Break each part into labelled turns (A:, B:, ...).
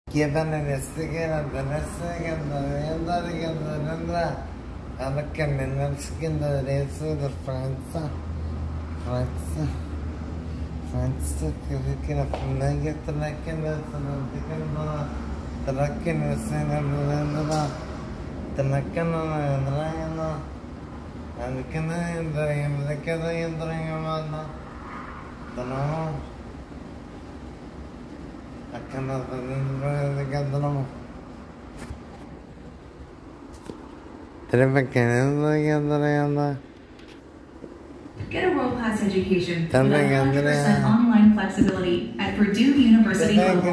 A: Quedan en este que la tenés que andar y que andar a la que me dan skin de derecho de Francia, que la familia trae que no trae que no se no trae que no
B: Get a world-class education with 100% online flexibility at Purdue University Global.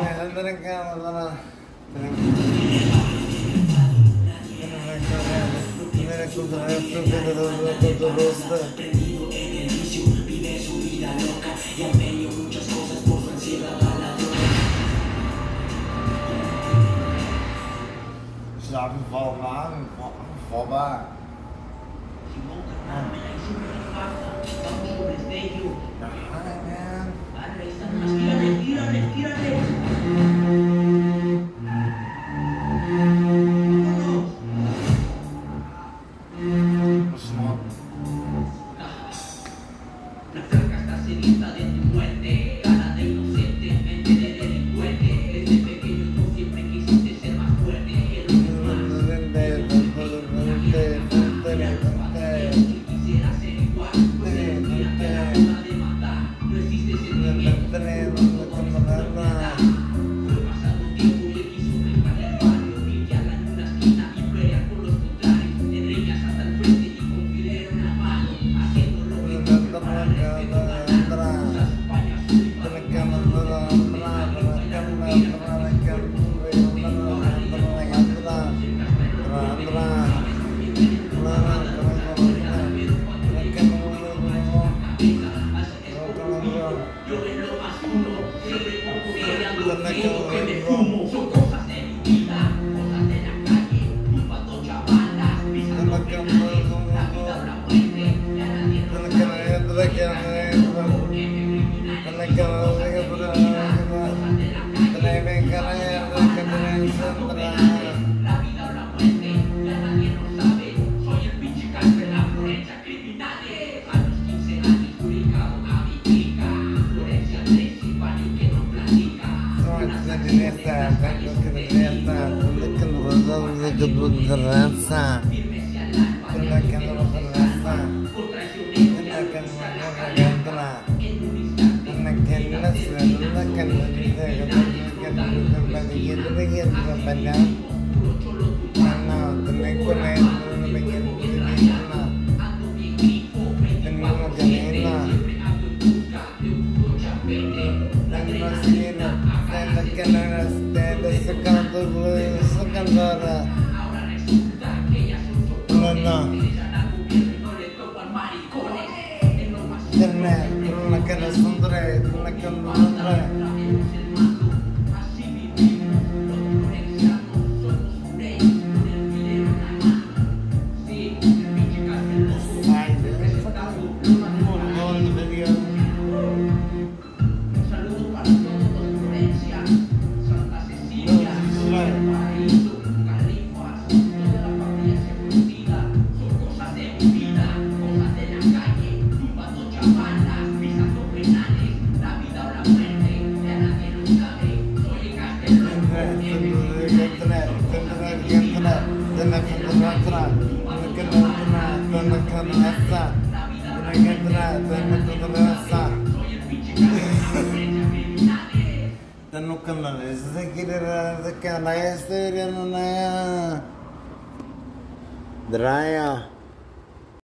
A: Draya